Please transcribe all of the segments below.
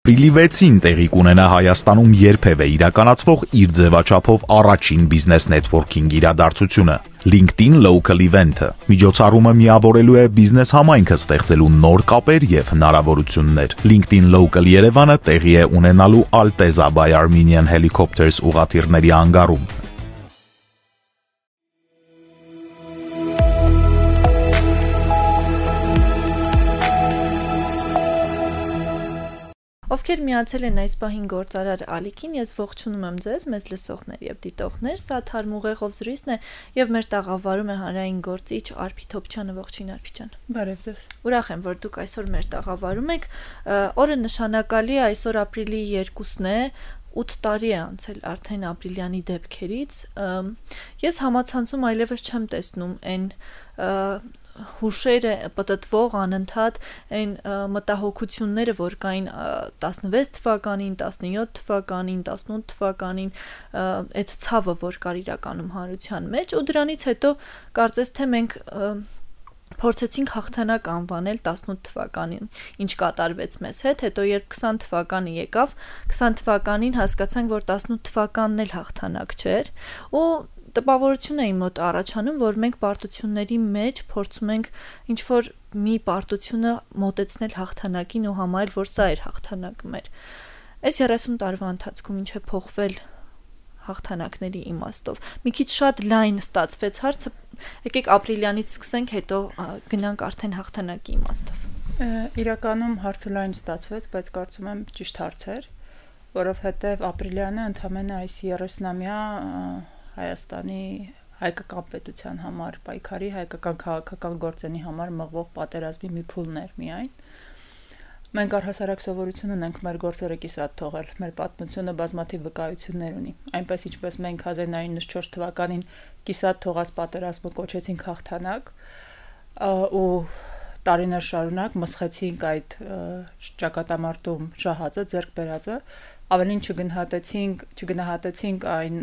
Ապրիլի 6-ին տեղի կունենա Հայաստանում երբևէ իրականացվող իր ձևաչափով առաջին բիզնես նեթվորքինգ իրադարձությունը՝ LinkedIn Local Event-ը։ Միջոցառումը միավորելու է բիզնես համայնքը ստեղծելու նոր կապեր եւ հնարավորություններ։ LinkedIn Local Երևանը տեղի է ունենալու Alteza by Armenian Helicopters ուղղաթիռների անգարում։ Ովքեր միացել են այս պահին գործարար ալիքին, ես ողջունում եմ ձեզ, մեզ լսողներ եւ դիտողներ, սա Թարմուղեղով զրույցն է եւ մեր տաղավարում է հանրային գործիչ Արփի Թոփչյանը, ողջույն Արփի ջան։ Բարև ձեզ։ Ուրախ եմ, որ դուք այսօր մեր տաղավարում եք։ Օրը նշանակալի է, այսօր ապրիլի 2-ն է, 8 տարի է անցել արդեն ապրիլյանի դեպքերից։ Ես համացանցում այլևս չեմ տեսնում այն հուշերը պատտվող անընդհատ այն մտահոգությունները, որ կային 16 թվականին, 17 թվականին, 18 թվականին, այդ ցավը, որ կար իրականում հանրության մեջ, ու դրանից հետո կարծես թե մենք փորձեցինք հաղթանակ անվանել 18 թվականին, ինչ կատարվեց մեզ հետ, հետո երբ 20 թվականը եկավ, 20 թվականին հասկացանք, որ 18 թվականն էլ հաղթանակ չէր, ու տպավորություն է իմ մոտ առաջանում, որ մենք պարտությունների մեջ փորձում ենք ինչ-որ մի պարտությունը մոտեցնել հաղթանակին ու համարել, որ սա էր հաղթանակը մեր։ Այս 30 տարվա ընթացքում ինչ է փոխվել հաղթանակների իմաստով։ Մի քիչ շատ լայն ստացվեց հարցը, եկեք ապրիլյանից սկսենք, հետո գնանք արդեն հաղթանակի իմաստով։ Իրականում հարցը լայն ստացվեց, բայց կարծում եմ ճիշտ հարց էր, որովհետև ապրիլյանը ընդամենը այս 30-ամյա Հայաստանի հայկական պետության համար պայքարի, հայկական քաղաքական գործերի համար մղվող պատերազմի մի փուլն էր միայն։ Մենք առհասարակ սովորություն ունենք մեր գործերը կիսատ թողել, մեր պատմությունը բազմաթիվ վկայություններ ունի։ Այնպես ինչպես մենք 1994 թվականին կիսատ թողած պատերազմը կոչեցինք հաղթանակ ու տարիներ շարունակ մսխեցինք այդ ճակատամարտում շահածը, ձեռք բերածը, ավելին չգնահատեցինք այն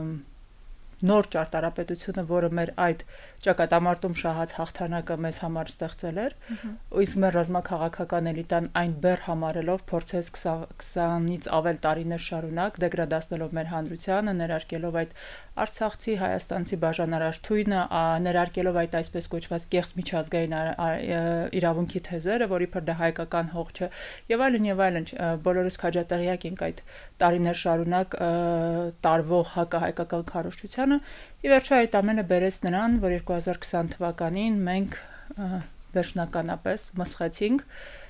նոր ճարտարապետությունը, որը մեր այդ ճակատամարտում շահած հաղթանակը մեզ համար ստեղծել էր, իսկ մեր ռազմաքաղաքական էլիտան այն բեռ համարելով փորձեց 20-ից ավել տարիներ շարունակ դեգրադացնելով մեր հանրությանը, ներարկելով այդ արցախցի, հայաստանցի բաժանարար թույնը, ներարկելով այդ այսպես կոչված կեղծ միջազգային իրավունքի թեզերը, որ իբր դա հայկական հող չէ, եւ այլն, բոլորս քաջատեղյակ ենք այդ տարիներ շարունակ տարվող հակահայկական քարոզչությանը։ Ի վերջո այդ ամենը բերեց նրան, որ 2020 թվականին մենք վերջնականապես մսխեցինք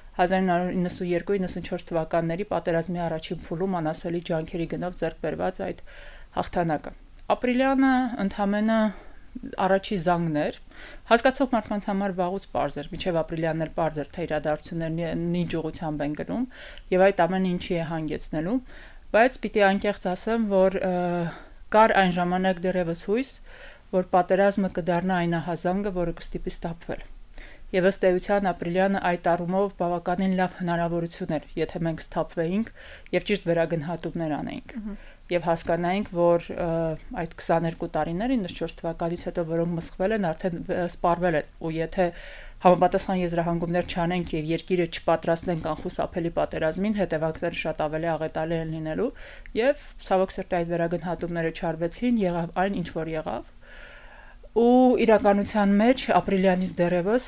1992-94 թվականների պատերազմի առաջին փուլում անասելի ջանքերի գնով ձեռք բերված այդ հաղթանակը։ Ապրիլյանը ընդամենը առաջի զանգն էր, հասկացող մարդկանց համար վաղուց պարզ էր, մինչև ապրիլյանն էլ պարզ էր, թե իրադարձություններն ինչ ուղղությամբ են գնում եւ այդ ամենը ինչի է հանգեցնելու, բայց պիտի անկեղծ ասեմ, որ կար այն ժամանակ դեռևս հույս, որ պատերազմը կդառնա այն ահազանգը, որը կստիպի ստապվել։ Եվ ըստ էության ապրիլյանը այդ առումով բավականին լավ հնարավորություն էր, եթե մենք սթափվեինք եւ ճիշտ վերագնահատումներ անեինք։ Եվ հասկանայինք, որ այդ 22 տարիները 94 թվականից հետո, որոնք մսխվել են, արդեն սպառվել են, ու եթե համապատասխան եզրահանգումներ չանենք եւ երկիրը չպատրաստենք անխուսափելի պատերազմին, հետևանքները շատ ավելի աղետալի են լինելու, եւ ցավոք սրտի այդ վերագնահատումները չարվեցին, եղավ այն, ինչ որ եղավ։ Ու իրականության մեջ ապրիլյանից դեռևս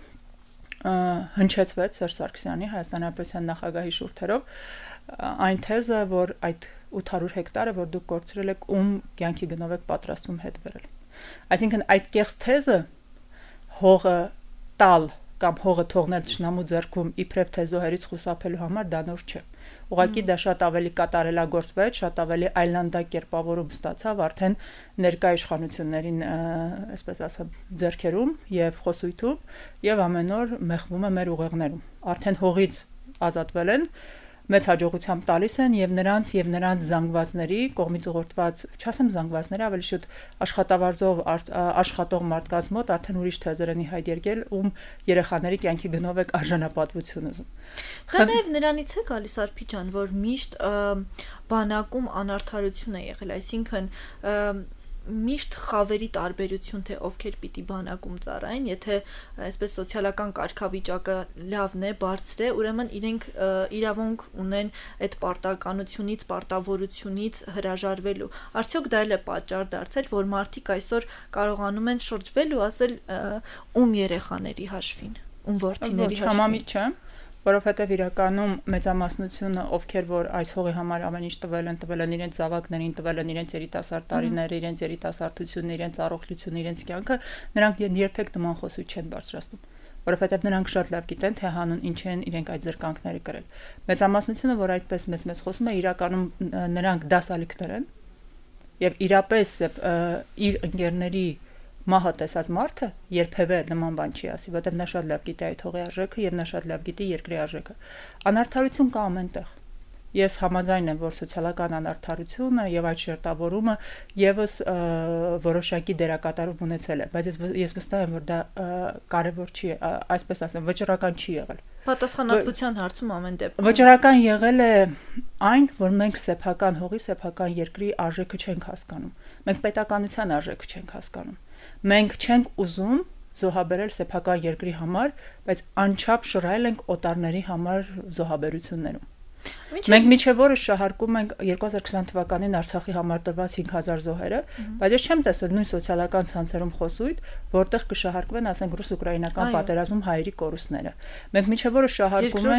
հնչեցվեց Սերժ Սարգսյանի Հայաստանի Հանրապետության նախագահի շուրթերով այն թեզը, որ այդ 800 հեկտարը, որ դուք կորցրել եք, ում կյանքի գնով եք պատրաստվում հետ բերել։ Այսինքն այդ կեղծ թեզը հողը տալ կամ հողը թողնել թշնամու ձեռքում իբրև թե զոհերից խուսափելու համար դա նոր չէ։ Ուղղակի դա շատ ավելի կատարելագործվեց, շատ ավելի այլանդակ կերպավորում ստացավ արդեն ներկա իշխանություններին, այսպես ասեմ, ձեռքերում եւ խոսույթում եւ ամեն օր մեղվում է մեր ուղեղներում։ Արդեն հողից ազատվել են, մեծ հաջողությամբ տալիս են եւ նրանց զանգվածների կողմից ուղղորդված, չասեմ զանգվածները, ավելի շուտ աշխատող մարդկանց մոտ արդեն ուրիշ թեզեր են հայտ եկել, ում երեխաների կյանքի գնով է արժանապատվություն ուզում։ Դա նաեւ նրանից է գալիս Արփի ջան, որ միշտ բանակում անարդարություն է եղել, այսինքն միշտ խավերի տարբերություն թե ովքեր պիտի բանակում ծառայեն, եթե այսպես սոցիալական կարգավիճակը լավն է, բարձր է, ուրեմն իրենք իրավունք ունեն այդ պարտականությունից, պարտավորությունից հրաժարվելու։ Արդյոք դա էլ է պատճառ դարձել, որ մարդիկ այսօր կարողանում են շրջվել ու ասել ում երեխաների հաշվին, ում որդիների հաշվին։ Որովհետև իրականում մեծամասնությունը, ովքեր որ այս հողի համար ամեն ինչ տվել են իրենց զավակներին, տվել են իրենց երիտասարդ տարիները, իրենց երիտասարդությունը, իրենց առողջությունը, իրենց կյանքը, նրանք երբեք նման խոսույթ չեն բարձրացնում, որովհետև նրանք շատ լավ գիտեն, թե հանուն ինչ են իրենք այդ զրկանքները կրել։ Մեծամասնությունը, որ այդպես մեծ խոսում է, իրականում նրանք դասալիքներ են եւ իրապես իր ընկերների մահը տեսած մարդը երբևէ նման բան չի ասի, որտեղ նա շատ լավ գիտի այդ հողի արժեքը եւ նա շատ լավ գիտի երկրի արժեքը։ Անարդարություն կա ամենտեղ։ Ես համաձայն եմ, որ սոցիալական անարդարությունը եւ այդ շերտավորումը եւս որոշակի դերակատարում ունեցել է, բայց ես վստահ եմ, որ դա կարեւոր չի, այսպես ասեմ, վճռական չի եղել։ Պատասխանատվության հարցում ամեն դեպքում վճռական եղել է այն, որ մենք սեփական հողի, սեփական երկրի արժեքը չենք հասկանում։ Մենք պետականության արժեքը չենք հասկանում։ Մենք չենք ուզում զոհաբերել սեփական երկրի համար, բայց անչափ շռայլ ենք օտարների համար զոհաբերություններում։ Մենք միջև օրս շահարկում ենք 2020 թվականին Արցախի համար տրված 5000 զոհերը, բայց ես չեմ տեսել նույն սոցիալական ցանցերում խոսույթ, որտեղ կշահարկվեն, ասենք, ռուս-ուկրաինական պատերազմում հայերի կորուստները։ Մենք միջև օրս շահարկում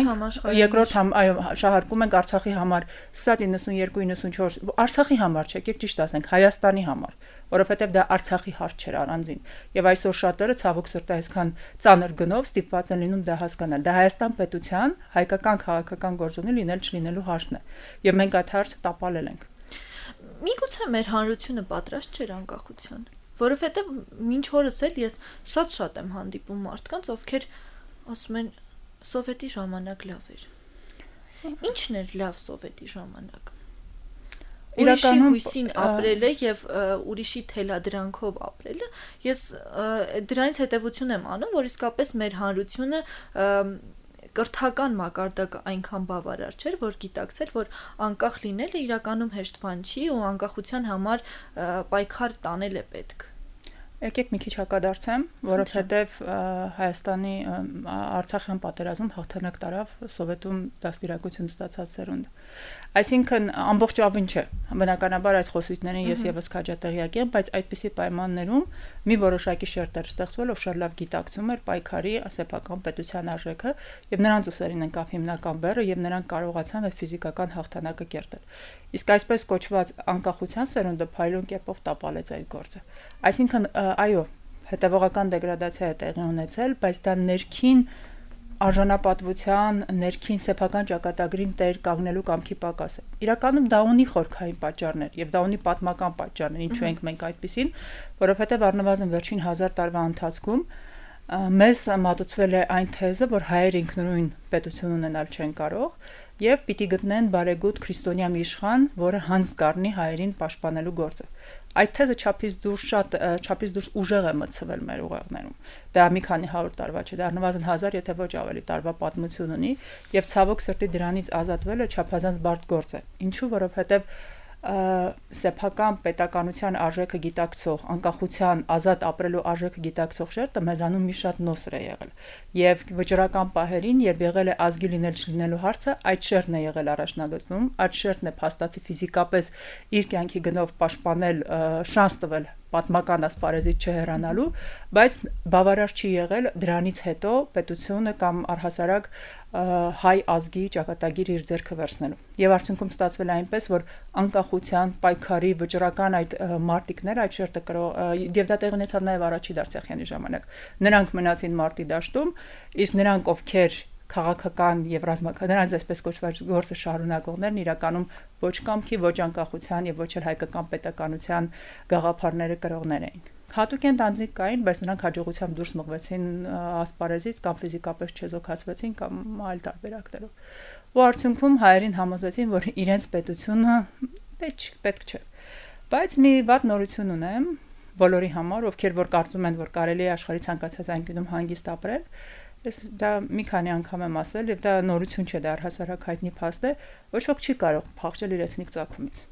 ենք շահարկում ենք Արցախի համար, սկսած 92-94, Արցախի համար չէ, ճիշտ ասենք, Հայաստանի համար, որովհետև դա Արցախի հարց չէր առանձին։ Եվ այսօր շատերը ցավոք սրտի այսքան ծանր գնով ստիպված են լինում դա հասկանալ։ Դա Հայաստան պետության հայկական քաղաքական գործոնի լինել-չլինելու հարցն է։ Եվ մենք այդ հարցը տապալել ենք։ Միգուցե մեր հանրությունը պատրաստ չէր անկախության, որովհետև մինչ օրս էլ ես շատ եմ հանդիպում մարդկանց, ովքեր ասում են սովետի ժամանակ լավ էր։ Ինչն էր լավ սովետի ժամանակ։ Ուրիշի հույսին ապրելը եւ ուրիշի թելադրանքով ապրելը, ես դրանից հետևություն եմ անում, որ իսկապես մեր հանրությունը կրթական մակարդակը այնքան բավարար չէր, որ գիտակցել, որ անկախ լինելը իրականում հեշտ բան չի ու անկախության համար պայքար տանել է պետք։ Եկեք մի քիչ հակադարձեմ, որովհետև Հայաստանի Արցախյան պատերազմում հաղթանակ տարավ սովետում դաստիարակություն ստացած սերունդը։ Այսինքն ամբողջովին չէ։ Բնականաբար այդ խոսույթներին ես եւս քաջատեղյակ եմ, բայց այդպիսի պայմաններում մի որոշակի շերտ էր ստեղծվել, ով շատ լավ գիտակցում էր պայքարի սեփական պետության արժեքը, եւ նրանց ուսերին ընկավ հիմնական բեռը եւ նրանք կարողացան այդ ֆիզիկական հաղթանակը կերտել։ Իսկ այսպես կոչված անկախության սերունդը փայլուն կերպով տապալեց այդ գործը։ Այսինքն այո, հետևողական դեգրադացիա է տեղի ունեցել, բայց դա ներքին արժանապատվության, ներքին սեփական ճակատագրին տեր կանգնելու կամքի պակաս է։ Իրականում դա ունի խորքային պատճառներ եւ դա ունի պատմական պատճառներ, ինչու ենք մենք այդպեսին, որովհետեւ առնվազն վերջին 1000 տարվա ընթացքում մեզ մատուցվել է այն թեզը, որ հայեր ինքնուրույն պետություն ունենալ չեն կարող եւ պիտի գտնեն բարեգութ քրիստոնյա մի իշխան, որը հանձ կառնի հայերին պաշտպանելու գործը։ Այդ թեզը չափից դուրս ուժեղ է մտցվել մեր ուղեղներում։ Դա մի քանի 100 տարվա չէ, դա առնվազն 1000, եթե ոչ ավելի տարվա պատմություն ունի եւ ցավոք սրտի դրանից ազատվելը չափազանց բարդ գործ է։ Ինչու, որովհետեւ սեփական պետականության արժեքը գիտակցող, անկախության ազատ ապրելու արժեքը գիտակցող շերտը մեզանում մի շատ նոսր է եղել։ Եվ վճռական պահերին, երբ եղել է ազգի լինելու հարցը, այդ շերտն է եղել առաջնագծում, այդ շերտն է փաստացի ֆիզիկապես իր կյանքի գնով պաշտպանել, շանս տվել պատմական ասպարեզից չհեռանալու, բայց բավարար չի եղել դրանից հետո պետությունը կամ առհասարակ հայ ազգի ճակատագիր իր ձեռքը վերցնելու։ Եվ արդյունքում ստացվել է այնպես, որ անկախության, պայքարի, վճռական այդ մարտիկները, այդ շերտը եւ դա տեղի ունեցավ նաեւ Արաչի Դարցախյանի ժամանակ։ Նրանք մնացին մարտի դաշտում, իսկ նրանք, ովքեր քաղաքական եւ ռազմական նրանց այսպես կոչված գործը շարունակողներն իրականում ոչ կամքի, ոչ անկախության եւ ոչ էլ հայկական պետականության գաղափարները կրողներ էին։ Հատուկենտ անձինք կային, բայց նրանք հաջողությամբ դուրս մղվեցին ասպարեզից կամ ֆիզիկապես չեզոքացվեցին կամ այլ տարբերակներով։ Ու արդյունքում հայերին համոզեցին, որ իրենց պետությունը պետք չէ։ Բայց մի վատ նորություն ունեմ բոլորի համար, ովքեր որ կարծում են, որ կարելի է աշխարհի ցանկացած անկյունում հանգիստ ապրել։ Ես դա մի քանի անգամ եմ ասել եւ դա նորություն չէ, դա առհասարակ հայտնի փաստ է, ոչ ոք չի կարող փախչել իր էթնիկ ծագումից։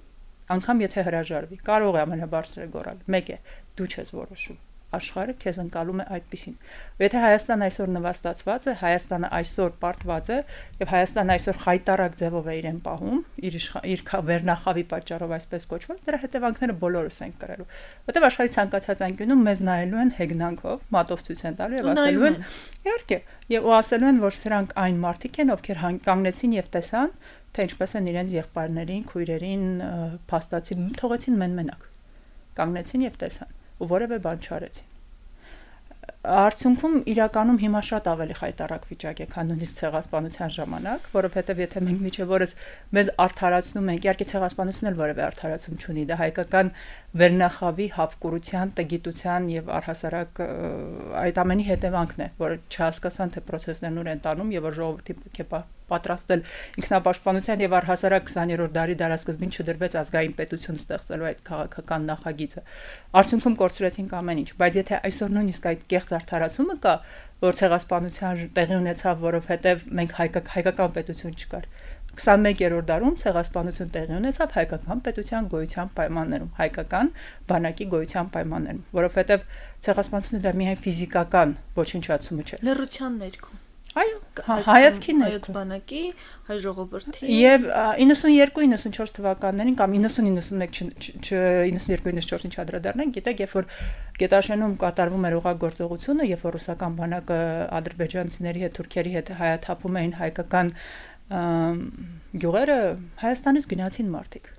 անգամ եթե հրաժարվի, կարող է ամենաբարձրը գոռալ։ Մեկ է, դու չես որոշում։ Աշխարհը քեզ ընկալում է այդպեսին։ Եթե Հայաստանը այսօր նվաստացված է, Հայաստանը այսօր պարտված է եւ Հայաստանը այսօր խայտարակ ձևով է իրեն պահում, իր վերնախավի պատճառով այսպես կոչված, դրա հետևանքները բոլորս ենք կրելու։ Որտեւ աշխարհի ցանկացած անկյունում մեզ նայելու են հեգնանքով, մատով ցույց են տալու եւ ասելու են, իհարկե, եւ ասելու են, որ սրանք այն մարդիկ են, ովքեր կանգնեցին եւ տեսան, թե ինչպես են իրենց եղբայրներին, քույրերին փաստացի թողեցին մենակ։ Կանգնեցին եւ տեսան ու որևէ բան չարեցին։ Արդյունքում իրականում հիմա շատ ավելի խայտարակ վիճակ է, քան նույնիսկ ցեղասպանության ժամանակ, որովհետև եթե մենք միջև օրս մեզ արդարացնում ենք, իհարկե ցեղասպանությունն էլ որևէ արդարացում չունի, դա հայկական վերնախավի, հավկուրության, տգիտության եւ առհասարակ այդ ամենի հետևանքն է, որ չհասկացան թե process-ներն ուր են տանում եւ որ ժողովրդի պետք է պատրաստել ինքնապաշտպանության եւ առհասարակ 20-րդ դարի դարասկզբին չդրվեց ազգային պետություն ստեղծելու այդ քաղաքական նախագիծը։ Արդյունքում կորցրեցինք ամեն ինչ, բայց եթե այսօր նույնիսկ այդ կեղծ արդարացումը կա, որ ցեղասպանության տեղի ունեցավ, որովհետեւ մենք հայկական պետություն չկար։ 21-րդ դարում ցեղասպանություն տեղի ունեցավ հայկական պետության գոյության պայմաններում, հայկական բանակի գոյության պայմաններում, որովհետեւ ցեղասպանությունը դա միայն ֆիզիկական ոչնչացումը չէ։ Լռության ներքո։ Այո, հայացքի ներքո բանակի, հայ ժողովրդի եւ 92-94 թվականներին կամ 90-91-92-94-ին չադրադառնանք, գիտեք, երբ որ Գետաշենում կատարվում էր ուղղակ գործողությունը, երբ որ ռուսական բանակը ադրբեջանցիների հետ, թուրքերի հետ հայաթափում էին հայկական գյուղերը, Հայաստանից գնացին մարդիկ։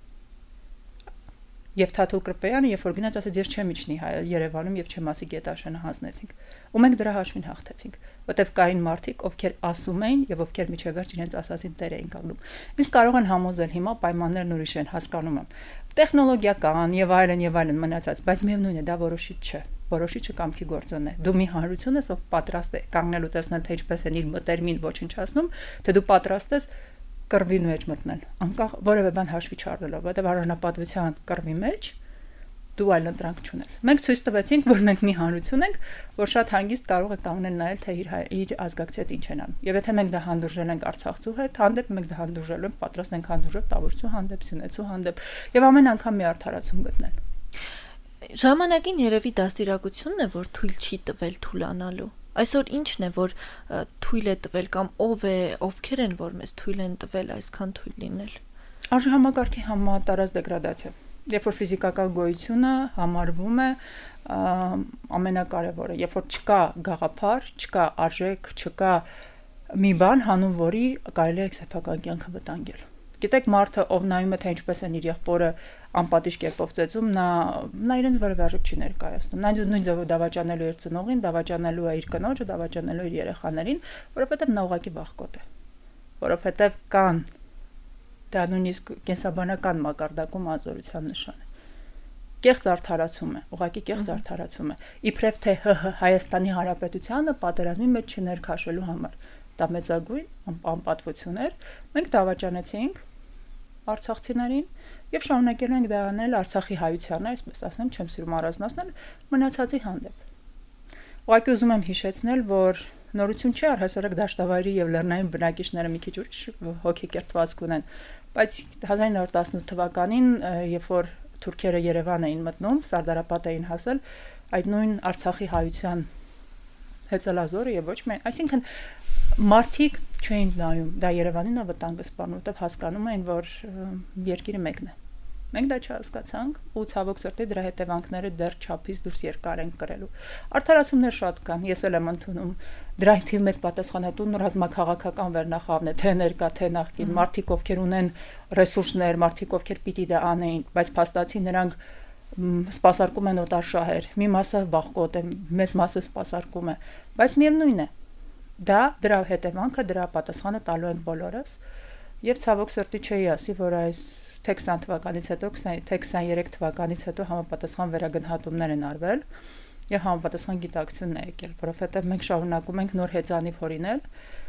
Եվ Թաթուլ Կրպեյանը, երբ որ գնաց, ասաց ես չեմ իջնի Երևանում եւ չեմ ասի Գետաշենը հանձնեցինք։ Ու մենք դրա հաշվին հաղթեցինք, որտեվ կային մարդիկ, ովքեր ասում էին եւ ովքեր միջև վերջ իրենց ասածին տեր էին կանգնում։ Իսկ կարող են համոզել հիմա պայմաններն ուրիշ են, հասկանում եմ։ Տեխնոլոգիական եւ այլն մնացած, բայց միևնույն է, դա որոշիչ չէ։ Որոշիչը կամքի գործն է։ Դու մի հանրություն ես, ով պատրաստ է կանգնելու տեսնել, թե ինչպես են իր մտերմին ոչնչացնում, թե դու պատրաստ ես կռվի մեջ մտնել, անկախ որևէ բան հաշվի չառնելով, որտեղ առանապատվության կռվի մեջ դու այլ ընտրանք չունես։ Մենք ցույց տվեցինք, որ մենք մի հանրություն ենք, որ շատ հանգիստ կարող է կանգնել նայել, թե իր ազգակցի հետ ինչ են անում։ Եվ եթե մենք դա հանդուրժել ենք Արցախցու հետ, հանդեպ մենք դա հանդուրժելու ենք, պատրաստ ենք հանդուրժել Տավուշցու հանդեպ, Սյունեցու հանդեպ, եւ ամեն անգամ մի արդարացում գտնել։ Ժամանակին երևի դաստիարակությունն է, որ թույլ չի տվել թուլանալու։ Այսօր ինչն է, որ թույլ է տվել կամ ովքեր են, որ մեզ թույլ են տվել այսքան թույլ լինել։ Արժեհամակարգի համատարած դեգրադացիա։ Երբ որ ֆիզիկական գոյությունը համարվում է ամենակարևորը, երբ որ չկա գաղափար, չկա արժեք, չկա մի բան, հանուն որի կարելի է սեփական կյանքը վտանգել։ Գիտեք, մարդը, ով նայում է, թե ինչպես են իր եղբորը անպատիժ կերպով ծեծում, նա իրենց որևէ արժեք չի ներկայացնում։ Նա նույն ձևով դավաճանելու իր ծնողին, դավաճանելու է իր կնոջը, դավաճանելու իր երեխաներին, որովհետև նա ուղղակի վախկոտ է։ Որովհետև կան դա նույնիսկ կենսաբանական մակարդակում ազորության նշան է։ Կեղծ արդարացում է, ուղղակի կեղծ արդարացում է։ Իբրև թե Հայաստանի Հանրապետությանը պատերազմի մեջ չներքաշելու համար։ Դա մեծագույն անպատվություն էր։ Մենք դավաճանեցինք արցախցիներին եւ շարունակել ենք դա անել Արցախի հայությանը, այսպես ասեմ, չեմ սիրում առանձնացնել, մնացածի հանդեպ։ Ուղղակի ուզում եմ հիշեցնել, որ նորություն չի առհասարակ դաշտավայրի եւ լեռնային բնակիչները մի քիչ ուրիշ հոգեկերտվածք ունեն, բայց 1918 թվականին, երբ որ թուրքերը Երևան էին մտնում, Սարդարապատ էին հասել, այդ նույն Արցախի հայության հեծելազորը եւ ոչ միայն, այսինքն մարդիկ չէին նայում, դա Երևանին վտանգ սպառնում, որտեղ հասկանում էին, որ երկիրը մեկն է։ Մենք դա չհասկացանք ու ցավոք սրտի դրա հետևանքները դեռ չափից դուրս երկար են կրելու։ Արդարացումներ շատ կան, ես էլ եմ ընդունում, դրա թիվ մեկ պատասխանատուն ռազմաքաղաքական վերնախավն է, թե ներկա, թե նախկին, մարդիկ ովքեր ունեն ռեսուրսներ, մարդիկ ովքեր պիտի դա անեին, բայց փաստացի նրանք սպասարկում են օտար շահեր, մի մասը վախկոտ է, մեծ մասը սպասարկում է, բայց միևնույն է, դրա հետևանքը, դրա պատասխանը տալու են բոլորս, եւ ցավոք սրտի չէի ասի, որ այս թե 20 թվականից հետո, թե 23 թվականից հետո համապատասխան վերագնահատումներ են արվել եւ համապատասխան գիտակցությունն է եկել, որովհետեւ մենք շարունակում ենք նոր հեծանիվ հորինել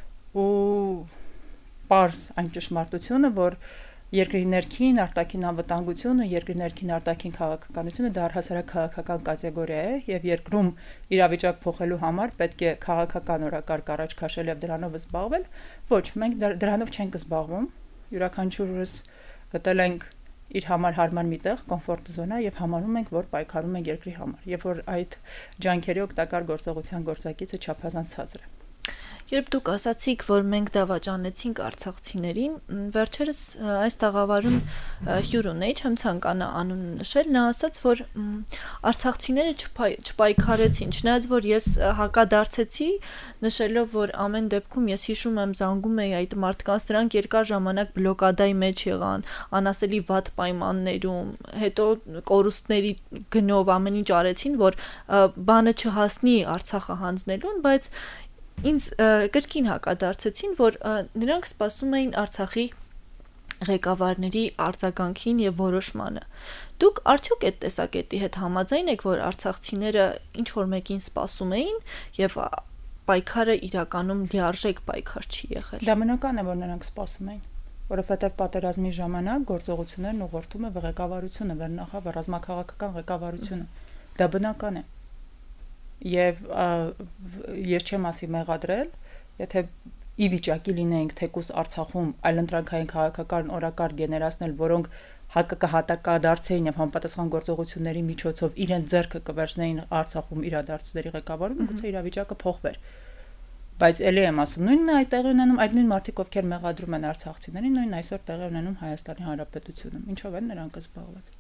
ու պարզ այն ճշմարտությունը, որ երկրի ներքին արտաքին անվտանգությունը, երկրի ներքին արտաքին քաղաքականությունը դա առհասարակ քաղաքական կատեգորիա է եւ երկրում իրավիճակ փոխելու համար պետք է քաղաքական օրակարգ առաջ քաշել եւ դրանով զբաղվել։ Ոչ, մենք դրանով չենք զբաղվում։ Յուրաքանչյուրս գտել ենք իր համար հարմար միտեղ կոմֆորտ զոնա եւ համարում ենք, որ պայքարում ենք երկրի համար, եւ որ այդ ջանքերի օգտակար գործողության գործակիցը չափազանց ցածր է։ Երբ դուք ասացիք, որ մենք դավաճանեցինք արցախցիներին, վերջերս այս տաղավարում հյուր ունեի, չեմ ցանկանա անուն նշել, նա ասաց, որ արցախցիները չպայքարեցին, չնայած որ ես հակադարձեցի, նշելով, որ ամեն դեպքում ես հիշում եմ զանգում էի այդ մարդկանց, նրանք երկար ժամանակ բլոկադայի մեջ եղան, անասելի վատ պայմաններում, հետո կորուստների գնով ամեն ինչ արեցին, որ բանը չհասնի Արցախը հանձնելուն, բայց ինձ կրկին հակադարձեցին, որ նրանք սպասում էին Արցախի ղեկավարների արձագանքին եւ որոշմանը։ Դուք արդյոք այդ տեսակետի հետ համաձայն եք, որ արցախցիները ինչ որ մեկին սպասում էին եւ պայքարը իրականում լիարժեք պայքար չի եղել։ Դա բնական է, որ նրանք սպասում էին, որովհետեւ պատերազմի ժամանակ գործողություններն ուղղորդում է ղեկավարությունը, վերնախավար ռազմաքաղաքական ղեկավարությունը։ Դա բնական է։ Եվ ես չեմ ասի մեղադրել, եթե ի վիճակի լինեինք թեկուզ Արցախում այլընտրանքային քաղաքական օրակարգ գեներացնել, որոնք հակահատակադարձեին եւ համապատասխան գործողությունների միջոցով իրենց ձեռքը կվերցնեին Արցախում իրադարձությունների ղեկավարում, գուցե իրավիճակը փոխվեր։ Բայց ելի եմ ասում, նույնն այդ տեղի ունենում այդ նույն մարդիկ, ովքեր մեղադրում են արցախցիներին, նույնն այսօր տեղի ունենում Հայաստանի Հանրապետությունում։ Ինչով են նրանք զբաղված։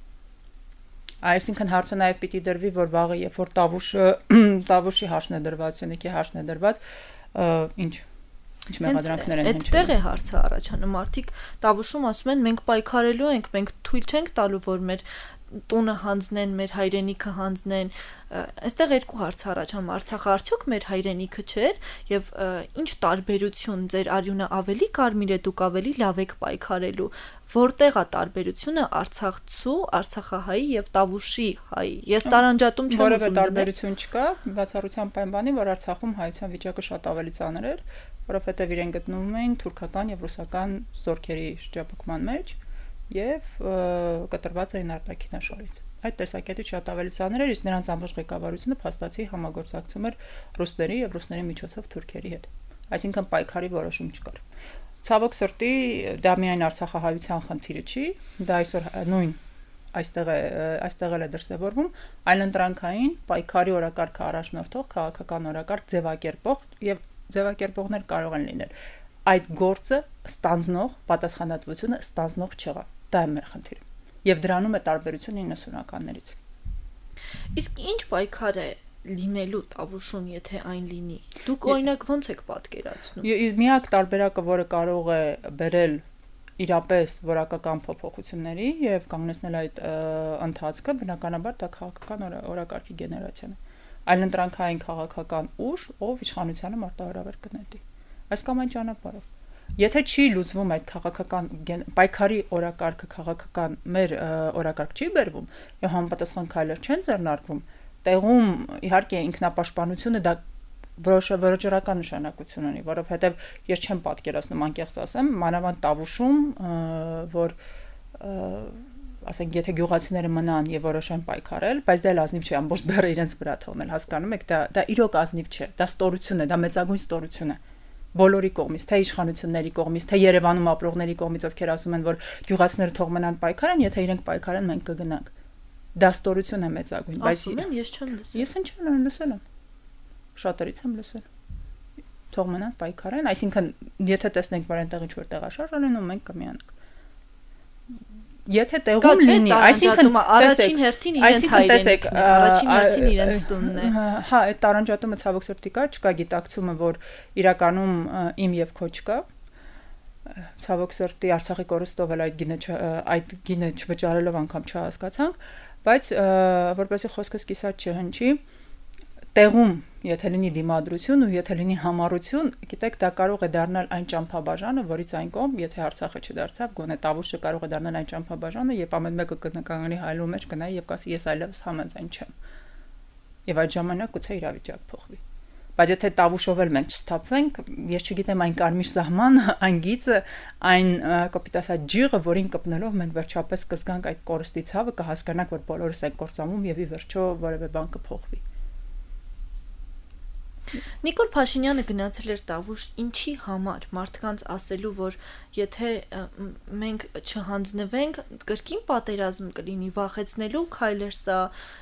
Այսինքն հարցը նաև պիտի դրվի, որ վաղը երբ որ Տավուշի հարցն է դրված, Սենյակի հարցն է դրված, ինչ մեղադրանքներ են հնչում։ Այդտեղ է հարցը առաջանում, մարդիկ Տավուշում ասում են մենք պայքարելու ենք, մենք թույլ չենք տալու, որ մեր տունը հանձնեն, մեր հայրենիքը հանձնեն, այստեղ երկու հարց առաջանում, Արցախը արդյոք մեր հայրենիքը չէր եւ ինչ տարբերություն, ձեր արյունը ավելի կարմիր է, դուք ավելի լավ եք պայքարելու, որտեղ է տարբերությունը Արցախցու, Արցախահայի եւ Տավուշի հայի։ Ես տարանջատում չեմ որևէ տարբերություն չկա, բացառությամբ այն բանի, որ Արցախում հայության վիճակը շատ ավելի ծանր էր, որովհետեւ իրեն գտնվում էին թուրքական եւ ռուսական զորքերի շրջափակման մեջ եւ կտրված էին արտաքինաշարից։ Այդ տեսակետից շատ ավելի ծանր էր, իսկ նրանց ամբողջ ղեկավարությունը փաստացի համագործակցում էր ռուսների եւ ռուսների միջոցով թուրքերի հետ։ Այսինքն պայքարի որոշում չկար։ Ցավոք սրտի դա միայն արցախահայության խնդիրը չի, դա այսօր նույն այստեղ էլ է դրսևորվում, այլընտրանքային պայքարի օրակարգը առաջնորդող քաղաքական օրակարգ ձևակերպող եւ ձևակերպողներ կարող են լինել։ Այդ գործը ստանձնող, պատասխանատվությունը ստանձնող չեղավ։ Դա է մեր խնդիրը։ Եվ դրանում է տարբերություն 90-ականներից։ Իսկ ինչ պայքար է լինելու Տավուշում, եթե այն լինի։ Դուք օրինակ ոնց եք պատկերացնում։ Միակ տարբերակը, որը կարող է բերել իրապես որակական փոփոխությունների եւ կանգնեցնել այդ ընթացքը, բնականաբար դա քաղաքական օրակարգի գեներացիան է։ Այլընտրանքային քաղաքական ուժ, ով իշխանությանը մարտահրավեր կնետի։ Այս կամ այն ճանապարհով։ Եթե չի լուծվում այդ քաղաքական պայքարի օրակարգը, քաղաքական մեր օրակարգ չի բերվում եւ համապատասխան քայլեր չեն ձեռնարկվում, տեղում իհարկե ինքնապաշտպանությունը դա որոշական նշանակություն ունի, որովհետեւ ես չեմ պատկերացնում անկեղծ ասեմ, մանավանդ Տավուշում, որ ասենք եթե գյուղացիները մնան եւ որոշեն պայքարել, բայց դա ազնիվ չէ, ամբողջ բեռը իրենց վրա թողնել, հասկանում եք, դա իրոք ազնիվ չէ, դա ստորություն է, դա մեծագույն ստորություն է։ Բոլորի կողմից, թե իշխանությունների կողմից, թե Երևանում ապրողների կողմից, ովքեր ասում են, որ գյուղացիները թող մնան պայքարեն, եթե իրենք պայքարեն, մենք կգնանք։ Դա ստորություն է մեծագույն, բայց ասում են, ես չեմ լսել։ Ես ինչու՞ լսել եմ։ Շատերից եմ լսել։ Թող մնան պայքարեն, այսինքն եթե տեսնենք, որ այնտեղ ինչ-որ տեղաշարժ ունենում, մենք կմիանանք։ Եթե տեղում լինի, այսինքն առաջին հերթին իրենց հայրենիքն է, առաջին հերթին իրենց տունն է։ Հա, այդ տարանջատումը ցավոք սրտի կա, չկա գիտակցումը, որ իրականում իմ եւ քո չկա։ Ցավոք սրտի Արցախի կորստով էլ այդ գինը չվճարելով անգամ չհասկացանք, բայց որպեսզի խոսքս կիսատ չհնչի, տեղում եթե լինի դիմադրություն ու եթե լինի համառություն, գիտեք, դա կարող է դառնալ այն ճամփաբաժանը, որից այն կողմ, եթե Արցախը չդարձավ, գոնե Տավուշը կարող է դառնալ այն ճամփաբաժանը, երբ ամեն մեկը կանգնի հայելու մեջ գնայի եւ կասի ես այլևս համաձայն չեմ։ Եվ այդ ժամանակ գուցե իրավիճակ փոխվի։ Բայց եթե Տավուշով էլ մենք չստափվենք, ես չգիտեմ այն կարմիր սահմանը, այն գիծը, այն կոպիտ ասած ջիղը, որին կպնելով մենք վերջապես կզգանք այդ կորստի ցավը, կհասկանանք, որ բոլորս ենք կործանում եւ ի վերջո որևէ բան կփոխվի։ Նիկոլ Փաշինյանը գնացել էր Տավուշ ինչի համար, մարդկանց ասելու, որ եթե մենք չհանձնվենք, կրկին պատերազմ կլինի, վախեցնելու քայլ էր սա,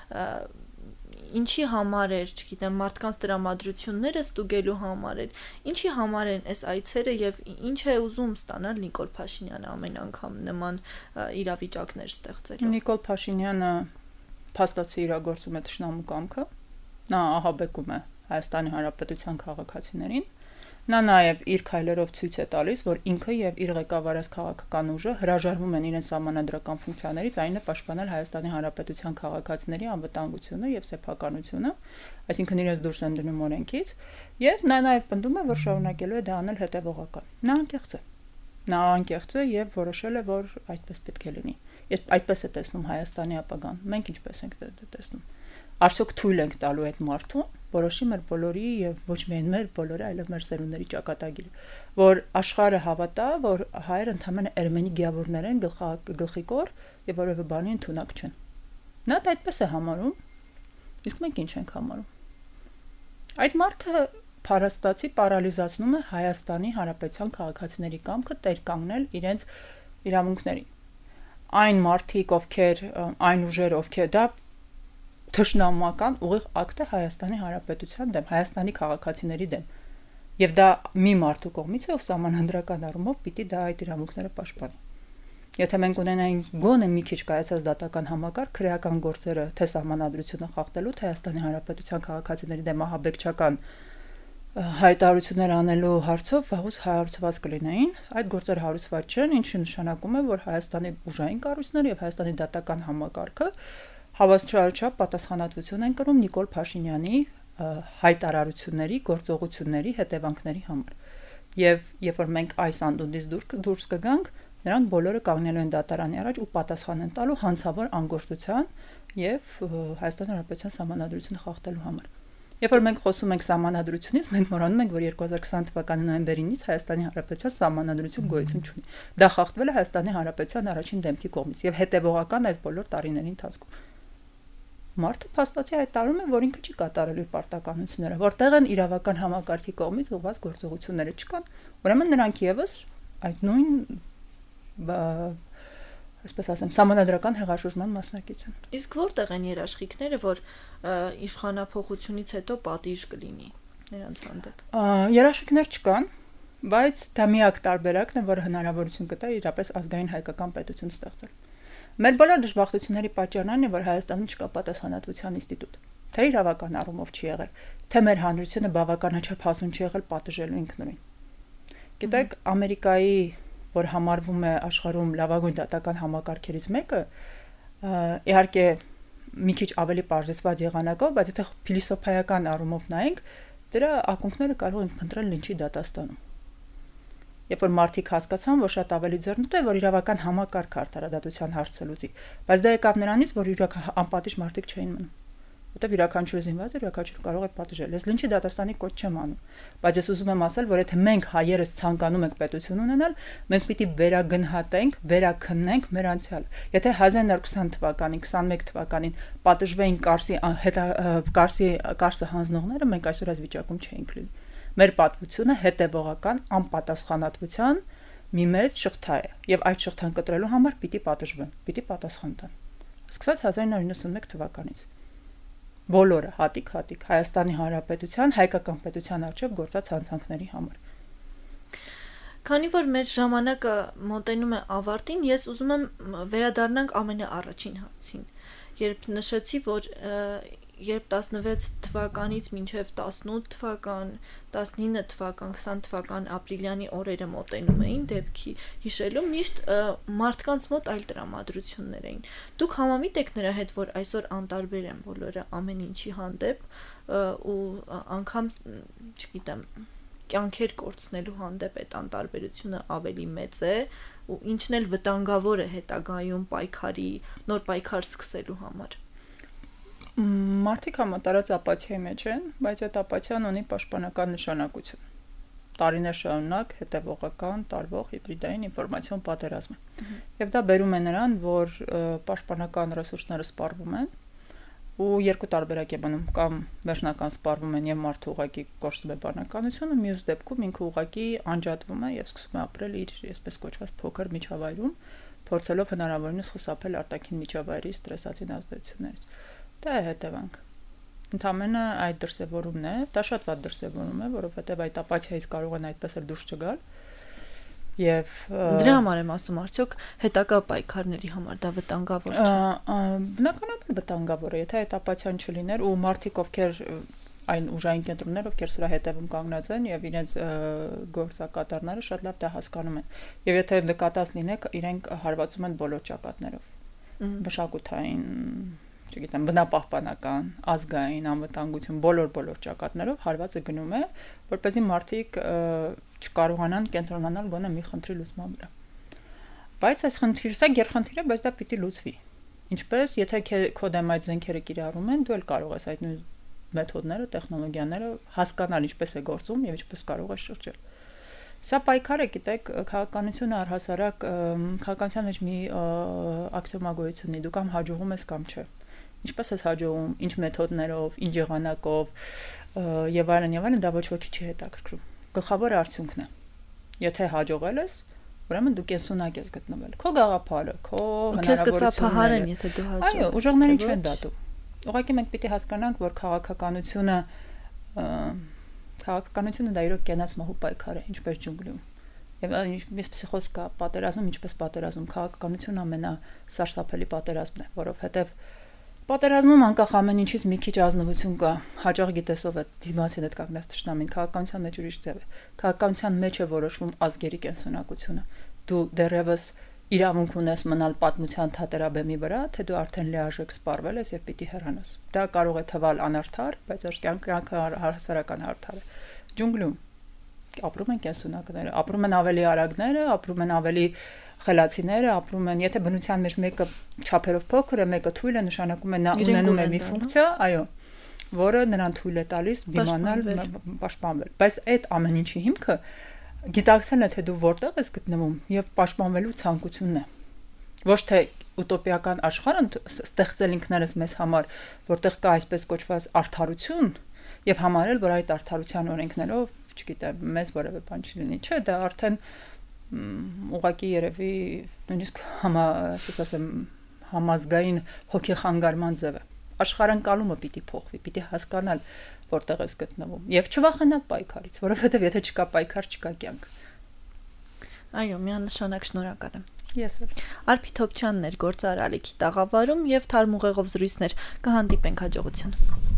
ինչի համար էր, չգիտեմ, մարդկանց տրամադրությունները ստուգելու համար էր, ինչի համար են այս այցերը եւ ինչ է ուզում ստանալ Նիկոլ Փաշինյանը ամեն անգամ նման իրավիճակներ ստեղծելով։ Նիկոլ Փաշինյանը փաստացի իրագործում է թշնամու կամքը, նա ահաբեկում է Հայաստանի Հանրապետության քաղաքացիներին, նա նաև իր քայլերով ցույց է տալիս, որ ինքը եւ իր ղեկավարած քաղաքական ուժը հրաժարվում են իրենց սահմանադրական ֆունկցիաներից, այն է պաշտպանել Հայաստանի Հանրապետության քաղաքացիների անվտանգությունը եւ սեփականությունը, այսինքն իրենց դուրս են դնում օրենքից, եւ նա նաև պնդում է, որ շարունակելու է դա անել հետեւողական։ Նա անկեղծ է եւ որոշել է, որ այդպես պետք է լինի։ Եթե այդպես է տեսնում Հայաստանի ապագան, մենք ինչպես ենք տեսնում։ Արդյոք թույլ ենք տալու այդ մարդուն, որոշի մեր բոլորի եւ ոչ միայն մեր բոլորի, այլև մեր սերունդների ճակատագիրը, որ աշխարհը հավատա, որ հայերը ընդհանրապես էրմենի գիավորներ են, գլխիկոր եւ որևէ բանի ընդունակ չեն։ Նա դա այդպես է համարում, իսկ մենք ինչ ենք համարում։ Այդ մարդը փարաստացի պարալիզացնում է Հայաստանի Հանրապետության քաղաքացիների կամքը տեր կանգնել իրենց իրավունքներին։ Այն մարդիկ, ովքեր այն ուժեր, ովքեր դա թշնամական ուղիղ ակտ է Հայաստանի Հանրապետության դեմ, Հայաստանի քաղաքացիների դեմ։ Եվ դա մի մարդու կողմից է, ով սահմանադրական առումով պիտի դա այդ իրավունքները պաշտպանի։ Եթե մենք ունենայինք գոնե մի քիչ կայացած դատական համակարգ, քրեական գործերը թե սահմանադրությունը խախտելու, թե Հայաստանի Հանրապետության քաղաքացիների դեմ ահաբեկչական հայտարարություններ անելու հարցով վաղուց հարցված կլինեին, այդ գործերը հարուցված չեն, ինչը նշանակում է, որ Հայաստանի ուժային կառույցները եւ Հայաստանի դատական համակարգը հավասարաչափ պատասխանատվություն են կրում Նիկոլ Փաշինյանի հայտարարությունների, գործողությունների հետևանքների համար։ Եվ երբ որ մենք այս անդունդից դուրս կգանք, նրանք բոլորը կանգնելու են դատարանի առաջ ու պատասխան են տալու հանցավոր անգործության եւ Հայաստանի Հանրապետության սահմանադրությունը խախտելու համար։ Երբ որ մենք խոսում ենք սահմանադրությունից, մենք մոռանում ենք, որ 2020 թվականի նոյեմբերից Հայաստանի Հանրապետության սահմանադրություն գոյություն չունի։ Դա խախտվել է Հայաստանի Հանրապետության առաջին դեմքի կողմից եւ հետեւողական այս բոլոր տարիների ընթացքում։ Մարդը փաստացի հայտարարում է, որ ինքը չի կատարել իր պարտականությունները, որտեղ են իրավական համակարգի կողմից ուղղված գործողությունները չկան, ուրեմն նրանք եւս այդ նույն այսպես ասեմ, սահմանադրական հեղաշրջման մասնակից են։ Իսկ որտեղ են երաշխիքները, որ իշխանափոխությունից հետո պատիժ կլինի նրանց հանդեպ։ Երաշխիքներ չկան, բայց դա միակ տարբերակն է, որը հնարավորություն կտա իրապես ազգային հայկական պետություն ստեղծել։ Մեր բոլոր դժբախտությունների պատճառն այն է, որ Հայաստանում չկա պատասխանատվության ինստիտուտ։ Թե իրավական առումով չի եղել, թե մեր հանրությունը բավականաչափ հասուն չի եղել պատժելու ինքնուրույն։ Գիտեք, Ամերիկայի, որ համարվում է աշխարհում լավագույն դատական համակարգերից մեկը, իհարկե մի քիչ ավելի պարզեցված եղանակով, բայց եթե փիլիսոփայական առումով նայենք, դրա ակունքները կարող են փնտրել լինչի դատաստանում։ Երբ որ մարդիկ հասկացան, որ շատ ավելի ձեռնտու է, որ իրավական համակարգ արդարադատության հարցը լուծի, բայց դա եկավ նրանից, որ անպատիժ մարդիկ չէին մնում։ Որտեւ յուրաքանչյուր զինված յուրաքանչյուր կարող է պատժել։ Ես լինչի դատաստանի կոչ չեմ անում, բայց ես ուզում եմ ասել, որ եթե մենք հայերս ցանկանում ենք պետություն ունենալ, մենք պիտի վերագնահատենք, վերաքննենք մեր անցյալը։ Եթե 1920 թվականին, 21 թվականին պատժվեին Կարսի հանձնողները, մենք այսօր այս վիճակում չէինք լինի։ Մեր պատմությունը հետևողական անպատասխանատվության մի մեծ շղթա է, եւ այդ շղթան կտրելու համար պիտի պատժվեն, պիտի պատասխան տան։ Սկսած 1991 թվականից բոլորը հատիկ Հայաստանի Հանրապետության հայկական պետության արչև գործած հանցանքների համար։ Քանի որ մեր ժամանակը մոտենում է ավարտին, ես ուզում եմ վերադառնանք ամենաառաջին հարցին, երբ նշեցի, որ երբ 16 թվականից մինչև 18 թվական, 19 թվական, 20 թվական ապրիլյանի օրերը մոտենում էին դեպքի հիշելու, միշտ մարդկանց մոտ այլ տրամադրություններ էին։ Դուք համամիտ եք նրա հետ, որ այսօր անտարբեր են բոլորը ամեն ինչի հանդեպ ու անգամ, չգիտեմ, կյանքեր կորցնելու հանդեպ այդ անտարբերությունը ավելի մեծ է ու ինչն էլ վտանգավոր է հետագայում նոր պայքար սկսելու համար։ Մարդիկ համատարած ապաթիայի մեջ են, բայց այդ ապաթիան ունի պաշտպանական նշանակություն։ Տարիներ շարունակ հետևողական, տարվող հիբրիդային ինֆորմացիոն պատերազմ է։ Եվ դա բերում է նրան, որ պաշտպանական ռեսուրսները սպառվում են, ու երկու տարբերակ է բնում կամ վերջնական սպառվում են եւ մարդը ուղղակի կորցնում է բանականությունը, մյուս դեպքում ինքը ուղղակի անջատվում է եւ սկսում է ապրել իր այսպես կոչված փոքր միջավայրում, փորձելով հնարավորինս խուսափել արտաքին միջավայրի ստրեսացին ազդեցություններից։ Դա է հետևանք։ Ընդամենը այդ դրսևորումն է, դա շատ վատ դրսևորում է, որովհետեւ այդ ապաթիայից կարող են այդպես էլ դուրս չգալ։ Եվ դրա համար եմ ասում, արդյոք հետագա պայքարների համար դա վտանգավոր չէ։ Բնականաբար վտանգավոր է, եթե այդ ապաթիան չլիներ ու մարդիկ ովքեր այն ուժային կենտրոններ, ովքեր սրա հետևում կանգնած են եւ իրենց գործակատարները շատ լավ դա հասկանում են։ Եվ եթե նկատած լինեք, իրենք հարվածում են բոլոր ճակատներով։ Մշակութային, չգիտեմ, բնապահպանական, ազգային անվտանգություն բոլոր ճակատներով հարվածը գնում է, որպեսզի մարդիկ չկարողանան կենտրոնանալ գոնե մի խնդրի լուծման վրա։ Բայց այս խնդիրը սա գերխնդիր է, բայց դա պիտի լուծվի։ Ինչպես, եթե քո դեմ այդ զենքերը կիրառում են, դու էլ կարող ես այդ նույն մեթոդները, տեխնոլոգիաները հասկանալ ինչպես է գործում եւ ինչպես կարող է շրջել։ Սա պայքարը, գիտեք, քաղաքականությունը առհասարակ քաղաքականության մեջ մի աքսիոմագոյություն ունի, դու կամ հաջողում ես կամ չէ։ Ինչպես ես հաջողում, ինչ մեթոդներով, ինչ եղանակով եւ այլն, դա ոչ ոքի չի հետաքրքրում։ Գլխավոր արդյունքն է։ Եթե հաջողել ես, ուրեմն դու կենսունակ ես գտնվել։ Քո գաղափարը, քո հնարավորությունները։ Քեզ կծափահարեն, եթե դու հաջող ես։ Այո, ուժեղներին չեն դատում։ Ուղղակի մենք պիտի հասկանանք, որ քաղաքականությունը դա իրոք կենաց մահու պայքար է, ինչպես ջունգլում։ Եվ այսպես խոսք կա պատերազմում, ինչպես պատերազմում, քաղաքականությունը ամենասարսափելի պատերազմն է, որովհետև պատերազմում անկախ ամեն ինչից մի քիչ ազնվություն կա, հաջող գիտես ով է դիմացին հետ կանգնած թշնամին, քաղաքականության մեջ ուրիշ ձև է։ Քաղաքականության մեջ է որոշվում ազգերի կենսունակությունը։ Դու դեռևս իրավունք ունես մնալ պատմության թատերաբեմի վրա, թե դու արդեն լիարժեք սպառվել ես եւ պիտի հեռանաս։ Դա կարող է թվալ անարդար, բայց կյանքը հասարակական արդար է։ Ջունգլում ապրում են կենսունակները, ապրում են ավելի արագները, ապրում են ավելի խելացիները, ապրում են, եթե բնության մեջ մեկը չափերով փոքր է, մեկը թույլ է, նշանակում է նա ունենում է մի ֆունկցիա, այո, որը նրան թույլ է տալիս դիմանալ, պաշտպանվել։ Բայց այդ ամեն ինչի հիմքը գիտակցելն է, թե դու որտեղ ես գտնվում եւ պաշտպանվելու ցանկությունն է։ Ոչ թե ուտոպիական աշխարհ ստեղծել ինքներս մեզ համար, որտեղ կա այսպես կոչված արդարություն եւ համարել, որ այդ արդարության օրենքներով, չգիտեմ, մեզ որևէ բան չլինի։ Չէ, դա արդեն ուղղակի երևի նույնիսկ այսպես ասեմ համազգային հոգեխանգարման ձև է։ Աշխարհընկալումը պիտի փոխվի, պիտի հասկանալ որտեղ ես գտնվում եւ չվախենալ պայքարից, որովհետեւ եթե չկա պայքար, չկա կյանք։ Այո, միանշանակ շնորհակալ եմ։ Ես էլ։ Արփի Թոփչյանն էր գործարարալիքի տաղավարում եւ թարմուղեղով զրույցներ կհանդիպենք հաջողություն։